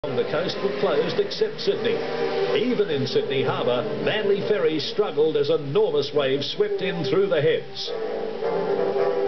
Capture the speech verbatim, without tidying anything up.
along the coast were closed except Sydney. Even in Sydney Harbour, Manly ferries struggled as enormous waves swept in through the heads.